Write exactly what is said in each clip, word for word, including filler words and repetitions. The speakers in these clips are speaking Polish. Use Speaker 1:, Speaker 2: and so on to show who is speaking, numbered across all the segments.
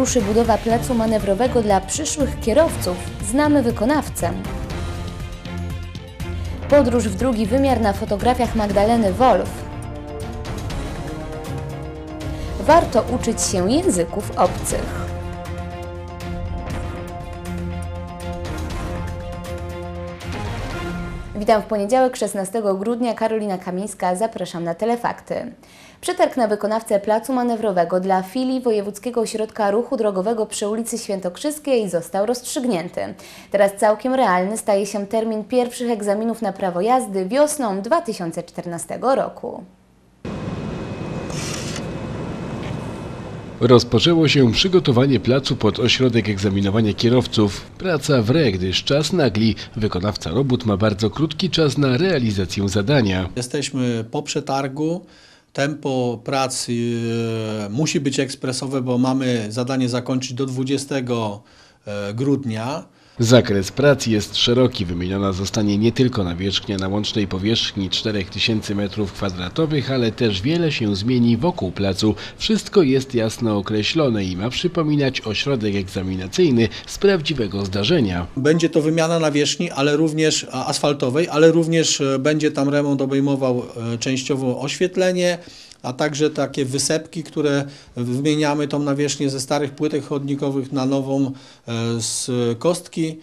Speaker 1: ruszy budowa placu manewrowego dla przyszłych kierowców. Znamy wykonawcę. Podróż w drugi wymiar na fotografiach Magdaleny Wolf. Warto uczyć się języków obcych. Witam w poniedziałek, szesnastego grudnia. Karolina Kamińska, zapraszam na Telefakty. Przetarg na wykonawcę placu manewrowego dla filii Wojewódzkiego Ośrodka Ruchu Drogowego przy ulicy Świętokrzyskiej został rozstrzygnięty. Teraz całkiem realny staje się termin pierwszych egzaminów na prawo jazdy wiosną dwa tysiące czternastego roku.
Speaker 2: Rozpoczęło się przygotowanie placu pod ośrodek egzaminowania kierowców. Praca wre, gdyż czas nagli. Wykonawca robót ma bardzo krótki czas na realizację zadania.
Speaker 3: Jesteśmy po przetargu. Tempo pracy musi być ekspresowe, bo mamy zadanie zakończyć do dwudziestego grudnia.
Speaker 2: Zakres prac jest szeroki. Wymieniona zostanie nie tylko nawierzchnia na łącznej powierzchni czterech tysięcy metrów kwadratowych, ale też wiele się zmieni wokół placu. Wszystko jest jasno określone i ma przypominać ośrodek egzaminacyjny z prawdziwego zdarzenia.
Speaker 3: Będzie to wymiana nawierzchni, ale również asfaltowej, ale również będzie tam remont obejmował częściowo oświetlenie, a także takie wysepki, które wymieniamy tą nawierzchnię ze starych płytek chodnikowych na nową z kostki.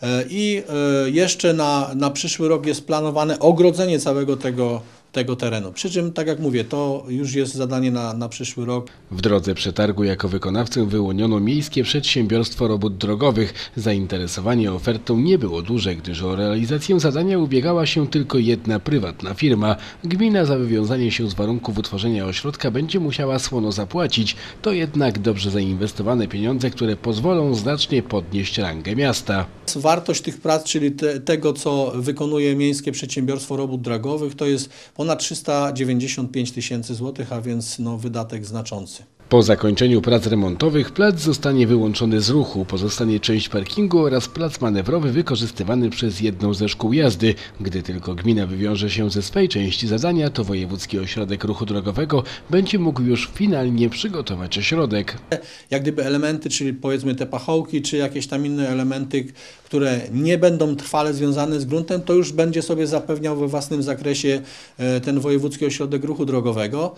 Speaker 3: I jeszcze na, na przyszły rok jest planowane ogrodzenie całego tego, tego terenu. Przy czym, tak jak mówię, to już jest zadanie na, na przyszły rok.
Speaker 2: W drodze przetargu jako wykonawcę wyłoniono Miejskie Przedsiębiorstwo Robót Drogowych. Zainteresowanie ofertą nie było duże, gdyż o realizację zadania ubiegała się tylko jedna prywatna firma. Gmina za wywiązanie się z warunków utworzenia ośrodka będzie musiała słono zapłacić. To jednak dobrze zainwestowane pieniądze, które pozwolą znacznie podnieść rangę miasta.
Speaker 3: Wartość tych prac, czyli te, tego, co wykonuje Miejskie Przedsiębiorstwo Robót Drogowych, to jest ponad trzysta dziewięćdziesiąt pięć tysięcy złotych, a więc no, wydatek znaczący.
Speaker 2: Po zakończeniu prac remontowych plac zostanie wyłączony z ruchu. Pozostanie część parkingu oraz plac manewrowy wykorzystywany przez jedną ze szkół jazdy. Gdy tylko gmina wywiąże się ze swej części zadania, to Wojewódzki Ośrodek Ruchu Drogowego będzie mógł już finalnie przygotować ośrodek.
Speaker 3: Jak gdyby elementy, czyli powiedzmy te pachołki, czy jakieś tam inne elementy, które nie będą trwale związane z gruntem, to już będzie sobie zapewniał we własnym zakresie ten Wojewódzki Ośrodek Ruchu Drogowego.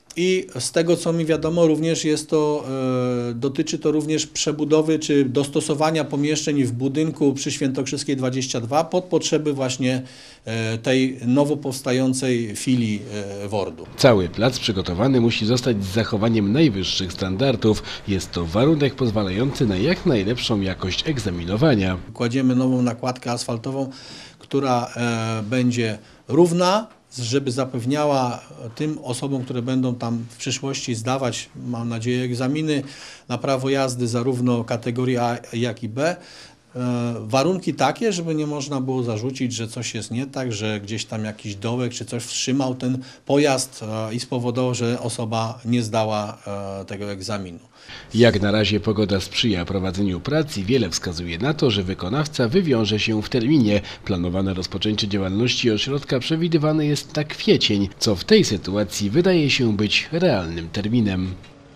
Speaker 3: I z tego, co mi wiadomo, również jest to, e, dotyczy to również przebudowy czy dostosowania pomieszczeń w budynku przy Świętokrzyskiej dwadzieścia dwa pod potrzeby właśnie e, tej nowo powstającej filii e, wordu.
Speaker 2: Cały plac przygotowany musi zostać z zachowaniem najwyższych standardów. Jest to warunek pozwalający na jak najlepszą jakość egzaminowania.
Speaker 3: Kładziemy nową nakładkę asfaltową, która e, będzie równa, żeby zapewniała tym osobom, które będą tam w przyszłości zdawać, mam nadzieję, egzaminy na prawo jazdy zarówno kategorii A, jak i B, warunki takie, żeby nie można było zarzucić, że coś jest nie tak, że gdzieś tam jakiś dołek czy coś wstrzymał ten pojazd i spowodował, że osoba nie zdała tego egzaminu.
Speaker 2: Jak na razie pogoda sprzyja prowadzeniu prac i wiele wskazuje na to, że wykonawca wywiąże się w terminie. Planowane rozpoczęcie działalności ośrodka przewidywane jest na kwiecień, co w tej sytuacji wydaje się być realnym terminem.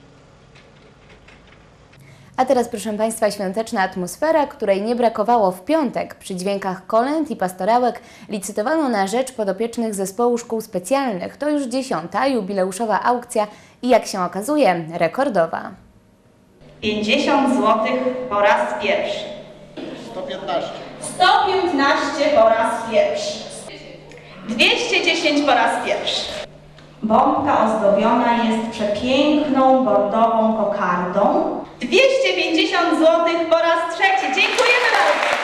Speaker 1: A teraz, proszę Państwa, świąteczna atmosfera, której nie brakowało w piątek. Przy dźwiękach kolęd i pastorałek licytowano na rzecz podopiecznych zespołu szkół specjalnych. To już dziesiąta jubileuszowa aukcja i jak się okazuje, rekordowa.
Speaker 4: pięćdziesiąt złotych po raz pierwszy.
Speaker 3: sto piętnaście.
Speaker 4: sto piętnaście po raz pierwszy. dwieście dziesięć po raz pierwszy. Bombka ozdobiona jest przepiękną bordową kokardą. dwieście pięćdziesiąt złotych po raz trzeci. Dziękujemy bardzo.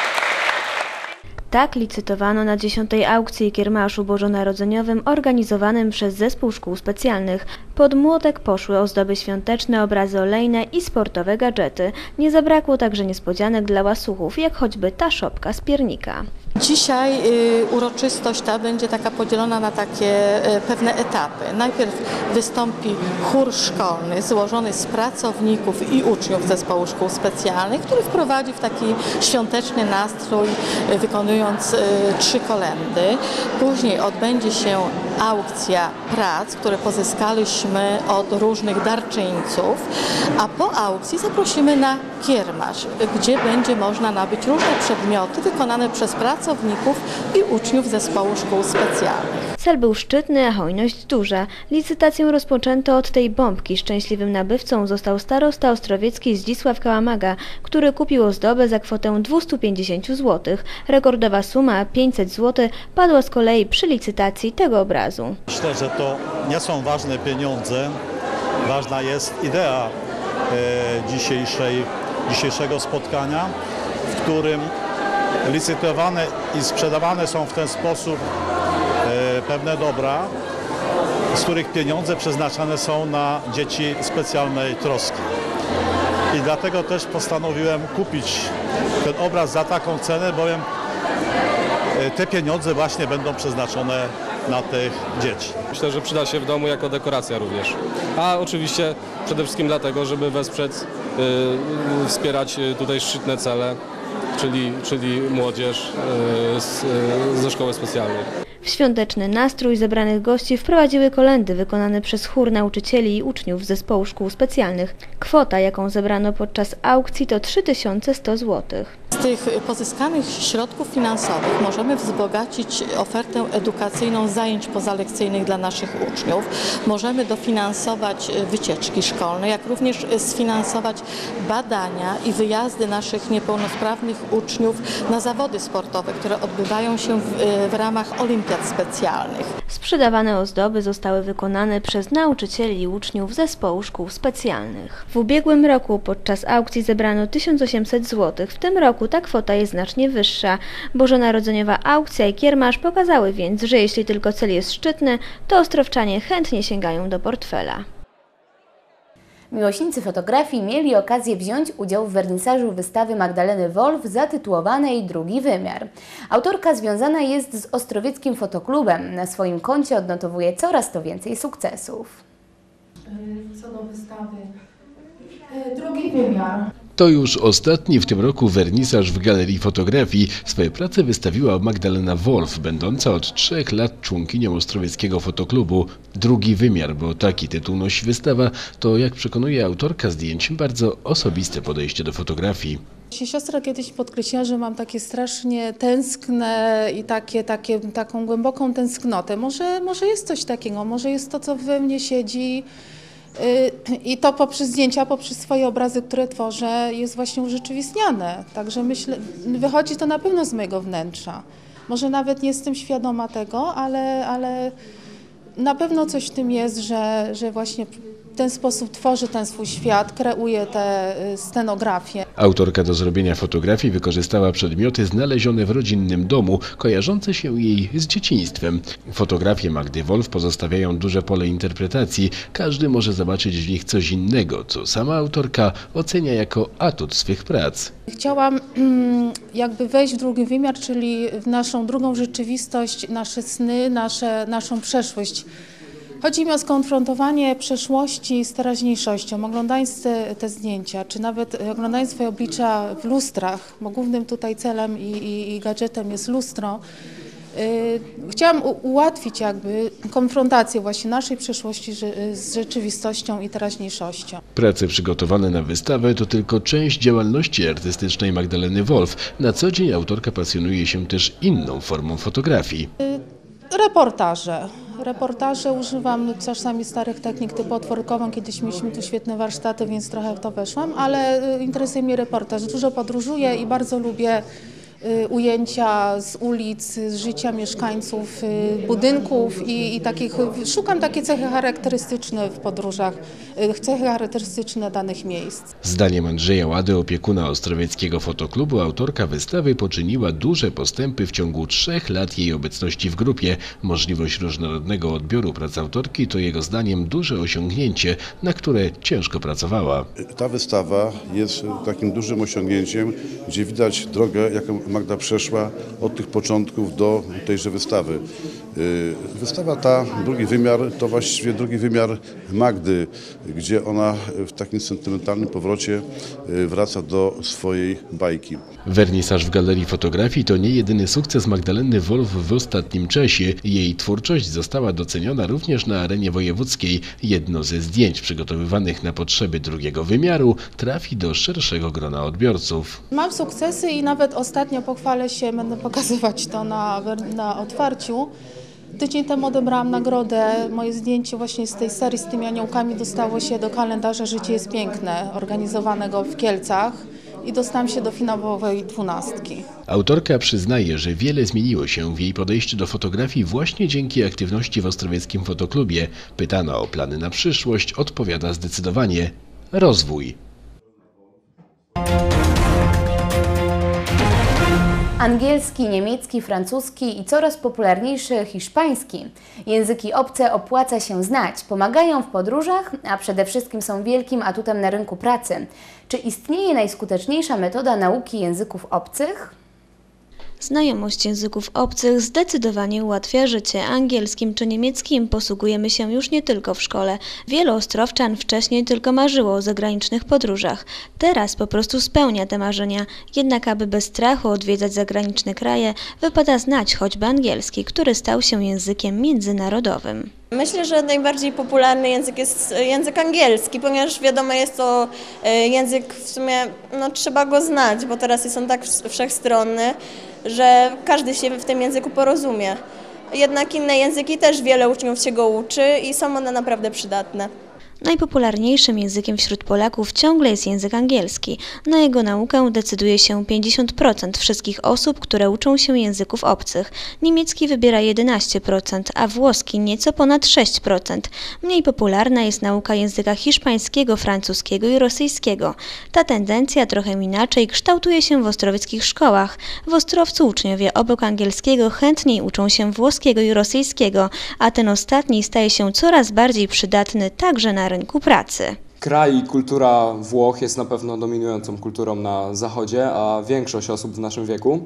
Speaker 5: Tak licytowano na dziesiątej aukcji kiermaszu bożonarodzeniowym organizowanym przez Zespół Szkół Specjalnych. Pod młotek poszły ozdoby świąteczne, obrazy olejne i sportowe gadżety. Nie zabrakło także niespodzianek dla łasuchów, jak choćby ta szopka z piernika.
Speaker 6: Dzisiaj y, uroczystość ta będzie taka podzielona na takie y, pewne etapy. Najpierw wystąpi chór szkolny złożony z pracowników i uczniów Zespołu Szkół Specjalnych, który wprowadzi w taki świąteczny nastrój, y, wykonując y, trzy kolędy. Później odbędzie się aukcja prac, które pozyskaliśmy zaprosimy od różnych darczyńców, a po aukcji zaprosimy na kiermasz, gdzie będzie można nabyć różne przedmioty wykonane przez pracowników i uczniów zespołu szkół specjalnych.
Speaker 5: Cel był szczytny, a hojność duża. Licytację rozpoczęto od tej bombki. Szczęśliwym nabywcą został starosta ostrowiecki Zdzisław Kałamaga, który kupił ozdobę za kwotę dwieście pięćdziesiąt złotych. Rekordowa suma pięćset złotych padła z kolei przy licytacji tego obrazu.
Speaker 7: Myślę, że to nie są ważne pieniądze. Ważna jest idea e, dzisiejszej, dzisiejszego spotkania, w którym licytowane i sprzedawane są w ten sposób e, pewne dobra, z których pieniądze przeznaczane są na dzieci specjalnej troski. I dlatego też postanowiłem kupić ten obraz za taką cenę, bowiem e, te pieniądze właśnie będą przeznaczone na tych dzieci.
Speaker 8: Myślę, że przyda się w domu jako dekoracja również. A oczywiście przede wszystkim dlatego, żeby wesprzeć, yy, wspierać tutaj szczytne cele, czyli, czyli młodzież yy, z, yy, ze szkoły specjalnej.
Speaker 5: W świąteczny nastrój zebranych gości wprowadziły kolędy wykonane przez chór nauczycieli i uczniów zespołu szkół specjalnych. Kwota, jaką zebrano podczas aukcji, to trzy tysiące sto złotych.
Speaker 6: Z tych pozyskanych środków finansowych możemy wzbogacić ofertę edukacyjną zajęć pozalekcyjnych dla naszych uczniów. Możemy dofinansować wycieczki szkolne, jak również sfinansować badania i wyjazdy naszych niepełnosprawnych uczniów na zawody sportowe, które odbywają się w, w ramach olimpiad specjalnych.
Speaker 5: Sprzedawane ozdoby zostały wykonane przez nauczycieli i uczniów zespołu szkół specjalnych. W ubiegłym roku podczas aukcji zebrano tysiąc osiemset złotych. W tym roku ta kwota jest znacznie wyższa. Bożonarodzeniowa aukcja i kiermasz pokazały więc, że jeśli tylko cel jest szczytny, to ostrowczanie chętnie sięgają do portfela.
Speaker 1: Miłośnicy fotografii mieli okazję wziąć udział w wernisażu wystawy Magdaleny Wolf zatytułowanej Drugi wymiar. Autorka związana jest z ostrowieckim fotoklubem. Na swoim koncie odnotowuje coraz to więcej sukcesów.
Speaker 9: Co do wystawy Drugi wymiar.
Speaker 2: To już ostatni w tym roku wernisaż w Galerii Fotografii. Swoje prace wystawiła Magdalena Wolf, będąca od trzech lat członkinią Ostrowieckiego Fotoklubu. Drugi wymiar, bo taki tytuł nosi wystawa, to, jak przekonuje autorka zdjęć, bardzo osobiste podejście do fotografii.
Speaker 9: Siostra kiedyś podkreśliła, że mam takie strasznie tęskne i takie, takie, taką głęboką tęsknotę. Może, może jest coś takiego, może jest to, co we mnie siedzi. I to poprzez zdjęcia, poprzez swoje obrazy, które tworzę, jest właśnie urzeczywistniane. Także myślę, wychodzi to na pewno z mojego wnętrza. Może nawet nie jestem świadoma tego, ale, ale na pewno coś w tym jest, że, że właśnie w ten sposób tworzy ten swój świat, kreuje tę scenografię.
Speaker 2: Autorka do zrobienia fotografii wykorzystała przedmioty znalezione w rodzinnym domu, kojarzące się jej z dzieciństwem. Fotografie Magdy Wolf pozostawiają duże pole interpretacji. Każdy może zobaczyć w nich coś innego, co sama autorka ocenia jako atut swych prac.
Speaker 9: Chciałam jakby wejść w drugi wymiar, czyli w naszą drugą rzeczywistość, nasze sny, nasze, naszą przeszłość. Chodzi mi o skonfrontowanie przeszłości z teraźniejszością. Oglądając te, te zdjęcia, czy nawet oglądając swoje oblicza w lustrach, bo głównym tutaj celem i, i, i gadżetem jest lustro, yy, chciałam u, ułatwić jakby konfrontację właśnie naszej przeszłości z rzeczywistością i teraźniejszością.
Speaker 2: Prace przygotowane na wystawę to tylko część działalności artystycznej Magdaleny Wolf. Na co dzień autorka pasjonuje się też inną formą fotografii.
Speaker 9: Yy, reportaże. Reportaże używam czasami starych technik typu otworkową. Kiedyś mieliśmy tu świetne warsztaty, więc trochę w to weszłam, ale interesuje mnie reportaż. Dużo podróżuję i bardzo lubię ujęcia z ulic, z życia mieszkańców budynków i, i takich, szukam takie cechy charakterystyczne w podróżach, cechy charakterystyczne danych miejsc.
Speaker 2: Zdaniem Andrzeja Łady, opiekuna Ostrowieckiego Fotoklubu, autorka wystawy poczyniła duże postępy w ciągu trzech lat jej obecności w grupie. Możliwość różnorodnego odbioru prac autorki to jego zdaniem duże osiągnięcie, na które ciężko pracowała.
Speaker 10: Ta wystawa jest takim dużym osiągnięciem, gdzie widać drogę, jaką Magda przeszła od tych początków do tejże wystawy. Wystawa ta, drugi wymiar, to właściwie drugi wymiar Magdy, gdzie ona w takim sentymentalnym powrocie wraca do swojej bajki.
Speaker 2: Wernisaż w Galerii Fotografii to nie jedyny sukces Magdaleny Wolf w ostatnim czasie. Jej twórczość została doceniona również na arenie wojewódzkiej. Jedno ze zdjęć przygotowywanych na potrzeby drugiego wymiaru trafi do szerszego grona odbiorców.
Speaker 9: Mam sukcesy i nawet ostatnio pochwalę się, będę pokazywać to na, na otwarciu. Tydzień temu odebrałam nagrodę. Moje zdjęcie właśnie z tej serii z tymi aniołkami dostało się do kalendarza Życie jest piękne, organizowanego w Kielcach. I dostałam się do finałowej dwunastki.
Speaker 2: Autorka przyznaje, że wiele zmieniło się w jej podejściu do fotografii właśnie dzięki aktywności w Ostrowieckim Fotoklubie. Pytana o plany na przyszłość, odpowiada zdecydowanie: rozwój.
Speaker 1: Angielski, niemiecki, francuski i coraz popularniejszy hiszpański. Języki obce opłaca się znać, pomagają w podróżach, a przede wszystkim są wielkim atutem na rynku pracy. Czy istnieje najskuteczniejsza metoda nauki języków obcych?
Speaker 5: Znajomość języków obcych zdecydowanie ułatwia życie. Angielskim czy niemieckim posługujemy się już nie tylko w szkole. Wielu ostrowczan wcześniej tylko marzyło o zagranicznych podróżach. Teraz po prostu spełnia te marzenia. Jednak aby bez strachu odwiedzać zagraniczne kraje, wypada znać choćby angielski, który stał się językiem międzynarodowym.
Speaker 11: Myślę, że najbardziej popularny język jest język angielski, ponieważ wiadomo, jest to język w sumie, no trzeba go znać, bo teraz jest on tak wszechstronny, że każdy się w tym języku porozumie. Jednak inne języki też wiele uczniów się go uczy i są one naprawdę przydatne.
Speaker 5: Najpopularniejszym językiem wśród Polaków ciągle jest język angielski. Na jego naukę decyduje się pięćdziesiąt procent wszystkich osób, które uczą się języków obcych. Niemiecki wybiera jedenaście procent, a włoski nieco ponad sześć procent. Mniej popularna jest nauka języka hiszpańskiego, francuskiego i rosyjskiego. Ta tendencja trochę inaczej kształtuje się w ostrowieckich szkołach. W Ostrowcu uczniowie obok angielskiego chętniej uczą się włoskiego i rosyjskiego, a ten ostatni staje się coraz bardziej przydatny także na rynku pracy.
Speaker 12: Kraj i kultura Włoch jest na pewno dominującą kulturą na zachodzie, a większość osób w naszym wieku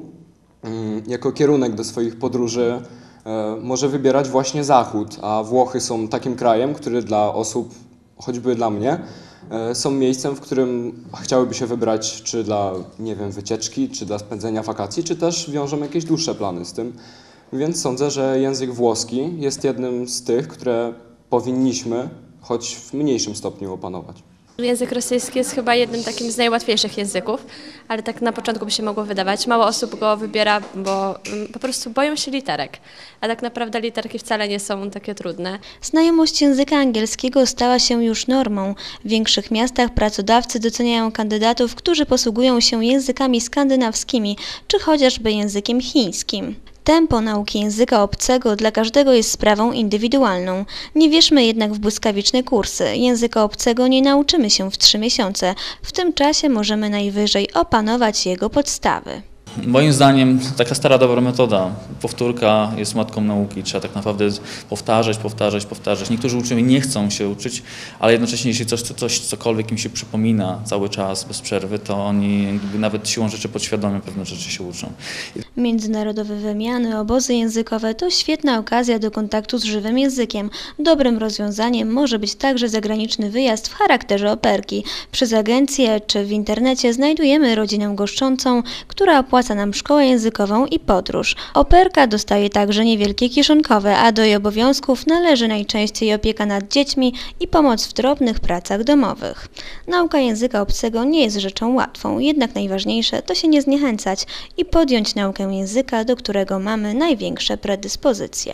Speaker 12: jako kierunek do swoich podróży może wybierać właśnie zachód, a Włochy są takim krajem, który dla osób, choćby dla mnie, są miejscem, w którym chciałyby się wybrać czy dla, nie wiem, wycieczki, czy dla spędzenia wakacji, czy też wiążą jakieś dłuższe plany z tym. Więc sądzę, że język włoski jest jednym z tych, które powinniśmy choć w mniejszym stopniu opanować.
Speaker 13: Język rosyjski jest chyba jednym takim z najłatwiejszych języków, ale tak na początku by się mogło wydawać. Mało osób go wybiera, bo po prostu boją się literek, a tak naprawdę literki wcale nie są takie trudne.
Speaker 5: Znajomość języka angielskiego stała się już normą. W większych miastach pracodawcy doceniają kandydatów, którzy posługują się językami skandynawskimi, czy chociażby językiem chińskim. Tempo nauki języka obcego dla każdego jest sprawą indywidualną. Nie wierzmy jednak w błyskawiczne kursy. Języka obcego nie nauczymy się w trzy miesiące. W tym czasie możemy najwyżej opanować jego podstawy.
Speaker 14: Moim zdaniem taka stara dobra metoda, powtórka jest matką nauki, trzeba tak naprawdę powtarzać, powtarzać, powtarzać. Niektórzy uczniowie nie chcą się uczyć, ale jednocześnie jeśli coś, coś cokolwiek im się przypomina cały czas, bez przerwy, to oni jakby nawet siłą rzeczy podświadomie pewne rzeczy się uczą.
Speaker 5: Międzynarodowe wymiany, obozy językowe to świetna okazja do kontaktu z żywym językiem. Dobrym rozwiązaniem może być także zagraniczny wyjazd w charakterze operki. Przez agencję czy w internecie znajdujemy rodzinę goszczącą, która opłaca nam szkołę językową i podróż. Operka dostaje także niewielkie kieszonkowe, a do jej obowiązków należy najczęściej opieka nad dziećmi i pomoc w drobnych pracach domowych. Nauka języka obcego nie jest rzeczą łatwą, jednak najważniejsze to się nie zniechęcać i podjąć naukę języka, do którego mamy największe predyspozycje.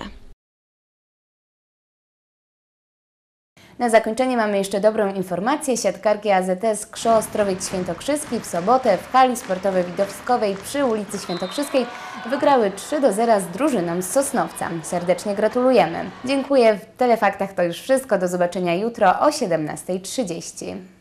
Speaker 1: Na zakończenie mamy jeszcze dobrą informację. Siatkarki A Z S K S Z Ostrowiec Świętokrzyski w sobotę w hali sportowej widowiskowej przy ulicy Świętokrzyskiej wygrały trzy do zera z drużyną z Sosnowca. Serdecznie gratulujemy. Dziękuję. W Telefaktach to już wszystko. Do zobaczenia jutro o siedemnastej trzydzieści.